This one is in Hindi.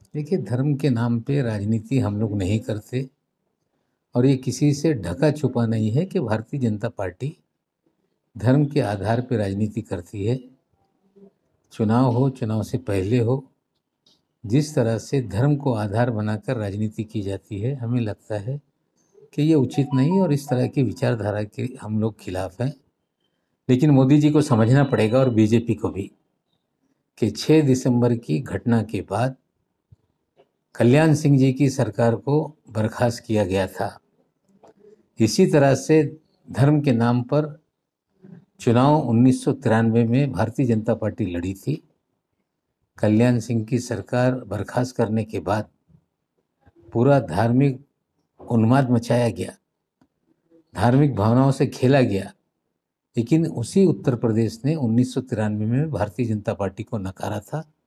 देखिए, धर्म के नाम पे राजनीति हम लोग नहीं करते और ये किसी से ढका छुपा नहीं है कि भारतीय जनता पार्टी धर्म के आधार पर राजनीति करती है। चुनाव हो, चुनाव से पहले हो, जिस तरह से धर्म को आधार बनाकर राजनीति की जाती है, हमें लगता है कि ये उचित नहीं और इस तरह की विचारधारा के हम लोग खिलाफ हैं। लेकिन मोदी जी को समझना पड़ेगा और बीजेपी को भी कि 6 दिसंबर की घटना के बाद कल्याण सिंह जी की सरकार को बर्खास्त किया गया था। इसी तरह से धर्म के नाम पर चुनाव 1993 में भारतीय जनता पार्टी लड़ी थी। कल्याण सिंह की सरकार बर्खास्त करने के बाद पूरा धार्मिक उन्माद मचाया गया, धार्मिक भावनाओं से खेला गया। लेकिन उसी उत्तर प्रदेश ने 1993 में भारतीय जनता पार्टी को नकारा था